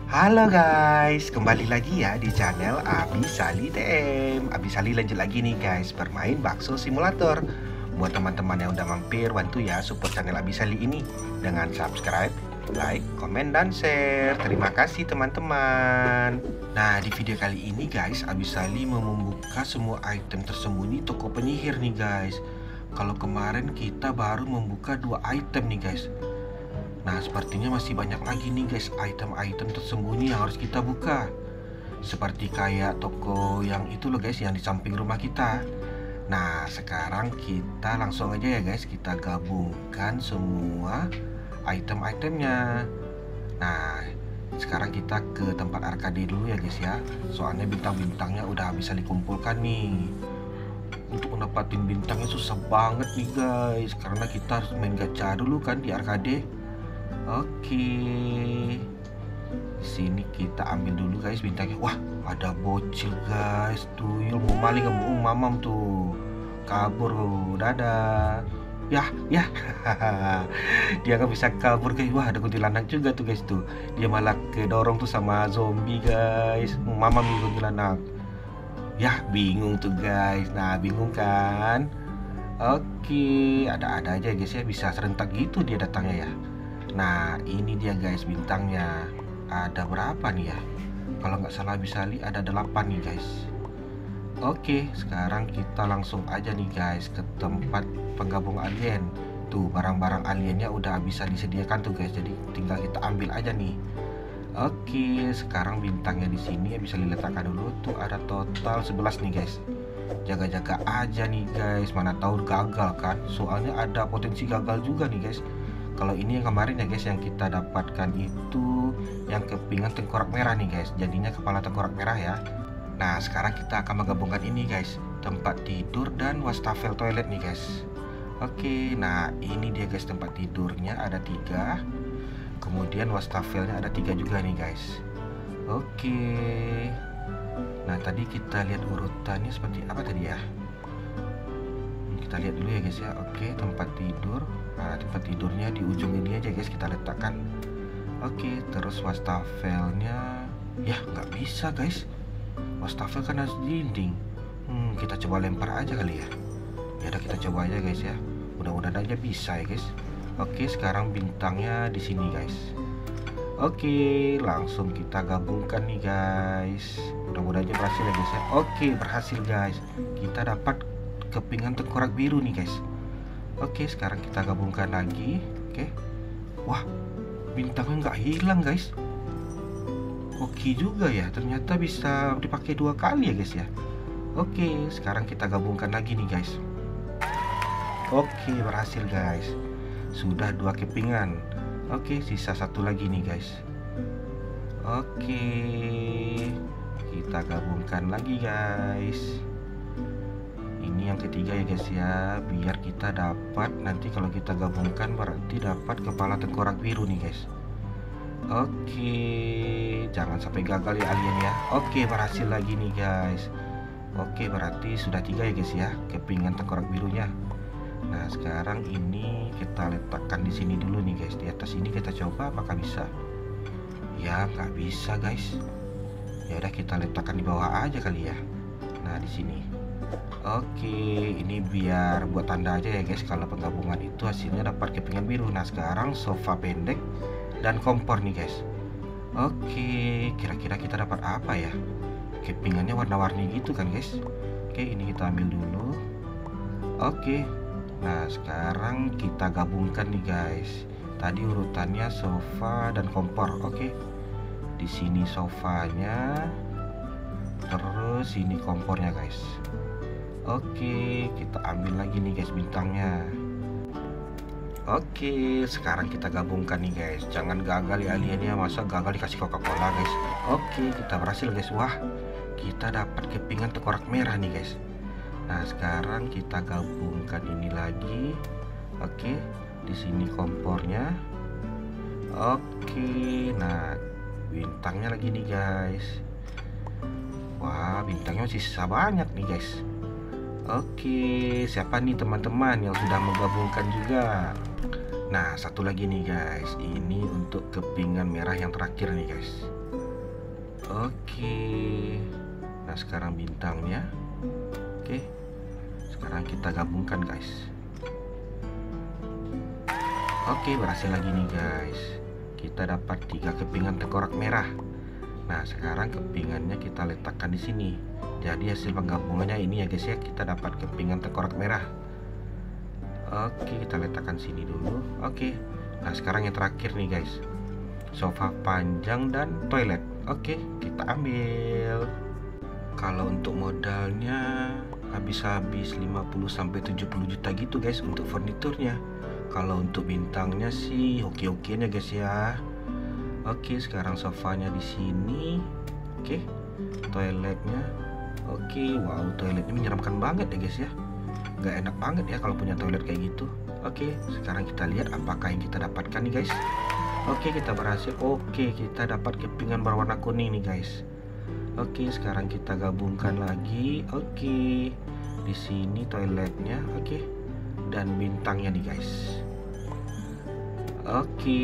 Halo guys, kembali lagi ya di channel Abi Sali TM. Abi Sali lanjut lagi nih guys, bermain bakso simulator. Buat teman-teman yang udah mampir, bantu ya support channel Abi Sali ini dengan subscribe, like, komen, dan share. Terima kasih teman-teman. Nah, di video kali ini guys, Abi Sali mau membuka semua item tersembunyi toko penyihir nih guys. Kalau kemarin kita baru membuka 2 item nih guys. Nah, sepertinya masih banyak lagi nih guys item-item tersembunyi yang harus kita buka. Seperti kayak toko yang itu loh guys, yang di samping rumah kita. Nah, sekarang kita langsung aja ya guys, kita gabungkan semua item-itemnya. Nah, sekarang kita ke tempat arcade dulu ya guys ya. Soalnya bintang-bintangnya udah bisa dikumpulkan nih. Untuk mendapatin bintangnya susah banget nih guys, karena kita harus main gacha dulu kan di arcade. Oke, sini kita ambil dulu guys bintangnya. Wah, ada bocil guys, tuyul mau maling kamu, mamam tuh kabur, dadah. Ya, dia nggak bisa kabur guys. Wah, ada kuntilanak juga tuh guys tuh. Dia malah kedorong tuh sama zombie guys. Mamam nih kuntilanak. Ya, bingung tuh guys. Nah, bingung kan? Oke, ada-ada aja guys ya, bisa serentak gitu dia datangnya ya. Nah, ini dia guys bintangnya. Ada berapa nih ya? Kalau nggak salah bisa lihat ada 8 nih guys. Oke, sekarang kita langsung aja nih guys ke tempat penggabung alien. Tuh, barang-barang aliennya udah bisa disediakan tuh guys. Jadi tinggal kita ambil aja nih. Oke, sekarang bintangnya di sini ya bisa diletakkan dulu. Tuh ada total 11 nih guys. Jaga-jaga aja nih guys, mana tahu gagal kan? Soalnya ada potensi gagal juga nih guys. Kalau ini yang kemarin ya guys, yang kita dapatkan itu yang kepingan tengkorak merah nih guys. Jadinya kepala tengkorak merah ya. Nah, sekarang kita akan menggabungkan ini guys, tempat tidur dan wastafel toilet nih guys. Oke, nah ini dia guys, tempat tidurnya ada 3. Kemudian wastafelnya ada 3 juga nih guys. Oke. Nah, tadi kita lihat urutannya seperti apa tadi ya. Kita lihat dulu ya guys ya. Oke, tempat tidur. Nah, tempat tidurnya di ujung ini aja guys kita letakkan. Oke, terus wastafelnya ya nggak bisa guys. Wastafel kan harus di dinding. Kita coba lempar aja kali ya. Ya udah, kita coba aja guys ya. Mudah-mudahan aja bisa ya guys. Oke, sekarang bintangnya di sini guys. Oke, langsung kita gabungkan nih guys. Mudah-mudahan aja berhasil ya guys ya. Oke, berhasil guys. Kita dapat kepingan tengkorak biru nih guys. Oke, sekarang kita gabungkan lagi. Oke. Wah, bintangnya nggak hilang guys. Oke juga ya, ternyata bisa dipakai 2 kali ya guys ya. Oke, sekarang kita gabungkan lagi nih guys. Oke, berhasil guys. Sudah 2 kepingan. Oke, sisa 1 lagi nih guys. Oke, kita gabungkan lagi guys. Ini yang ketiga ya guys ya, biar kita dapat nanti kalau kita gabungkan berarti dapat kepala tengkorak biru nih guys. Oke, jangan sampai gagal ya alien ya. Oke, berhasil lagi nih guys. Oke, berarti sudah 3 ya guys ya, kepingan tengkorak birunya. Nah, sekarang ini kita letakkan di sini dulu nih guys. Di atas ini kita coba apakah bisa. Ya, nggak bisa guys. Ya udah, kita letakkan di bawah aja kali ya. Nah, di sini. Oke, ini biar buat tanda aja ya guys, kalau penggabungan itu hasilnya dapat kepingan biru. Nah, sekarang sofa pendek dan kompor nih guys. Oke, kira-kira kita dapat apa ya? Kepingannya warna-warni gitu kan guys. Oke, ini kita ambil dulu. Oke, nah sekarang kita gabungkan nih guys. Tadi urutannya sofa dan kompor. Oke, di sini sofanya, terus ini kompornya guys. Oke, kita ambil lagi nih guys bintangnya. Oke, sekarang kita gabungkan nih guys. Jangan gagal ya aliennya, masa gagal dikasih Coca-Cola guys. Oke, kita berhasil guys. Wah, kita dapat kepingan tengkorak merah nih guys. Nah, sekarang kita gabungkan ini lagi. Oke, di sini kompornya. Oke, nah bintangnya lagi nih guys. Wah, bintangnya masih sisa banyak nih guys. Oke, siapa nih teman-teman yang sudah menggabungkan juga? Nah, satu lagi nih guys, ini untuk kepingan merah yang terakhir nih guys. Oke. Nah, sekarang bintangnya. Oke. Sekarang kita gabungkan, guys. Oke, berhasil lagi nih, guys. Kita dapat 3 kepingan tengkorak merah. Nah, sekarang kepingannya kita letakkan di sini. Jadi hasil penggabungannya ini ya, guys ya. Kita dapat kepingan tengkorak merah. Oke, kita letakkan sini dulu. Oke. Nah, sekarang yang terakhir nih, guys. Sofa panjang dan toilet. Oke, kita ambil. Kalau untuk modalnya habis-habis 50-70 juta gitu, guys, untuk furniturnya. Kalau untuk bintangnya sih oke-oke-nya, guys ya. Oke, sekarang sofanya di sini. Oke, toiletnya. Oke, wow, toiletnya menyeramkan banget ya, guys ya. Nggak enak banget ya kalau punya toilet kayak gitu. Oke, sekarang kita lihat apakah yang kita dapatkan nih, guys. Oke, kita berhasil. Oke, kita dapat kepingan berwarna kuning nih, guys. Oke, sekarang kita gabungkan lagi. Oke, di sini toiletnya. Oke, dan bintangnya nih, guys. Oke,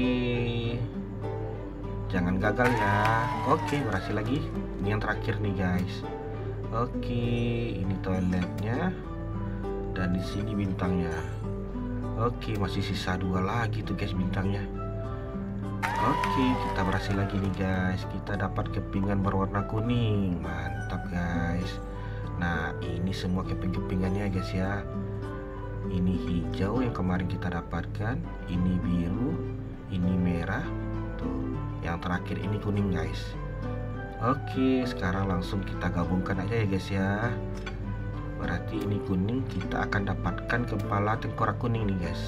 jangan gagal ya. Oke, berhasil lagi. Ini yang terakhir nih, guys. Oke, ini toiletnya dan di sini bintangnya. Oke, masih sisa 2 lagi tuh, guys, bintangnya. Oke, kita berhasil lagi nih, guys. Kita dapat kepingan berwarna kuning. Mantap, guys. Nah, ini semua keping-kepingannya, guys ya. Ini hijau yang kemarin kita dapatkan, ini biru, ini merah. Tuh, yang terakhir ini kuning, guys. Oke, sekarang langsung kita gabungkan aja ya, guys ya. Berarti ini kuning, kita akan dapatkan kepala tengkorak kuning nih, guys.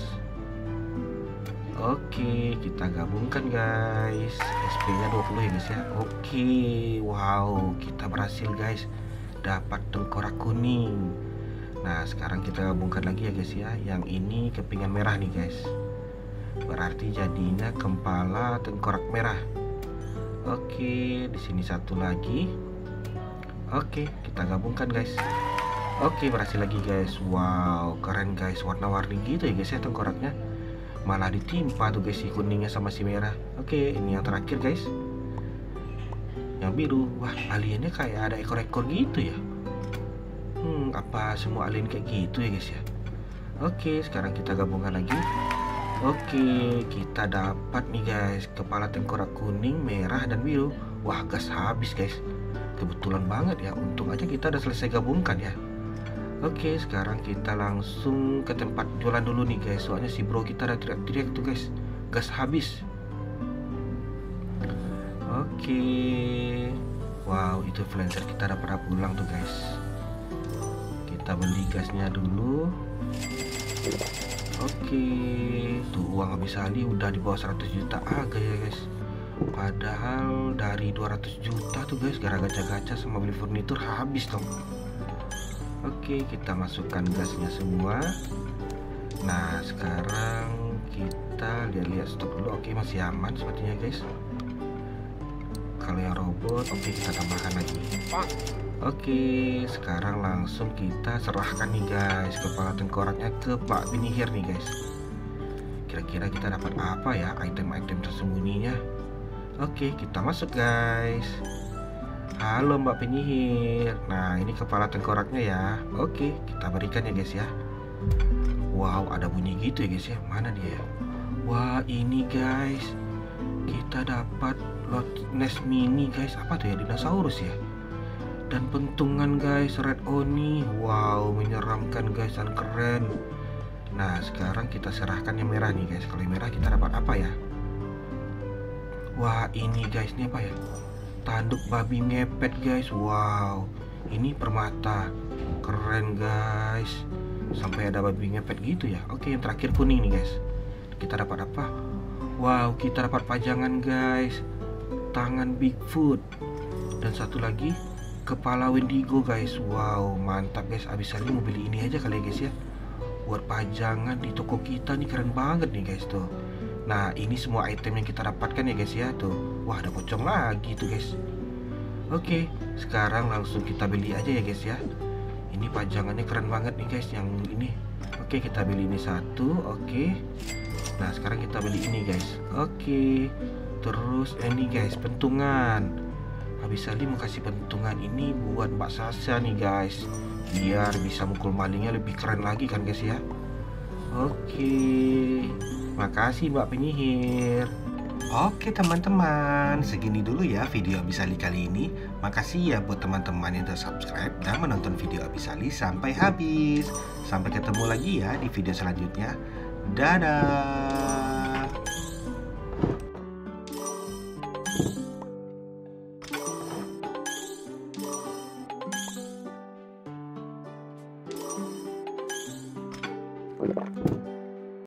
Oke, kita gabungkan, guys. SP-nya 20 ya, guys ya. Oke, wow, kita berhasil, guys. Dapat tengkorak kuning. Nah, sekarang kita gabungkan lagi ya, guys ya. Yang ini kepingan merah nih, guys. Berarti jadinya kepala tengkorak merah. Oke, di sini satu lagi. Oke, kita gabungkan, guys. Oke, berhasil lagi, guys. Wow, keren, guys. Warna-warni gitu ya, guys ya, tengkoraknya. Malah ditimpa tuh, guys, si kuningnya sama si merah. Oke, ini yang terakhir, guys. Yang biru. Wah, aliennya kayak ada ekor-ekor gitu ya. Apa semua alien kayak gitu ya, guys ya? Oke, sekarang kita gabungkan lagi. Oke, kita dapat nih, guys, kepala tengkorak kuning, merah, dan biru. Wah, gas habis, guys. Kebetulan banget ya. Untung aja kita udah selesai gabungkan ya. Oke, sekarang kita langsung ke tempat jualan dulu nih, guys. Soalnya si bro kita udah teriak-teriak tuh, guys. Gas habis. Oke. Wow, itu influencer kita udah pada pulang tuh, guys. Kita beli gasnya dulu. Oke, tuh uang habis Ali udah di bawah 100 juta agak ya, guys. Padahal dari 200 juta tuh, guys, gara gacha-gacha sama beli furnitur habis dong. Oke, kita masukkan gasnya semua. Nah, sekarang kita lihat-lihat stok dulu. Oke, masih aman sepertinya, guys. Kalau yang robot, oke, kita tambahkan lagi. Oke, sekarang langsung kita serahkan nih, guys, kepala tengkoraknya ke Pak Penyihir nih, guys. Kira-kira kita dapat apa ya item-item tersembunyinya? Oke, kita masuk, guys. Halo Mbak Penyihir. Nah, ini kepala tengkoraknya ya. Oke, kita berikan ya, guys ya. Wow, ada bunyi gitu ya, guys ya. Mana dia? Wah, ini, guys, kita dapat Loch Ness mini, guys. Apa tuh ya, dinosaurus ya? Dan pentungan, guys, red oni. Wow, menyeramkan, guys, dan keren. Nah, sekarang kita serahkan yang merah nih, guys. Kalau yang merah kita dapat apa ya? Wah, ini, guys, ini apa ya? Tanduk babi ngepet, guys. Wow, ini permata. Keren, guys. Sampai ada babi ngepet gitu ya. Oke, yang terakhir kuning nih, guys. Kita dapat apa? Wow, kita dapat pajangan, guys. Tangan Bigfoot. Dan satu lagi kepala Wendigo, guys. Wow, mantap, guys. Abis ini mau beli ini aja kali ya, guys ya. Buat pajangan di toko kita nih, keren banget nih, guys, tuh. Nah, ini semua item yang kita dapatkan ya, guys ya, tuh. Wah, ada pocong lagi tuh, guys. Oke, sekarang langsung kita beli aja ya, guys ya. Ini pajangannya keren banget nih, guys, yang ini. Oke, kita beli ini satu. Oke. Nah, sekarang kita beli ini, guys. Oke. Terus ini, guys, pentungan. Abis Ali mau kasih pentungan ini buat Mbak Sasa nih guys, biar bisa mukul malingnya lebih keren lagi kan guys ya. Oke, makasih Mbak penyihir. Oke teman-teman, segini dulu ya video Abis Ali kali ini. Makasih ya buat teman-teman yang udah subscribe dan menonton video Abis Ali sampai habis. Sampai ketemu lagi ya di video selanjutnya. Dadah.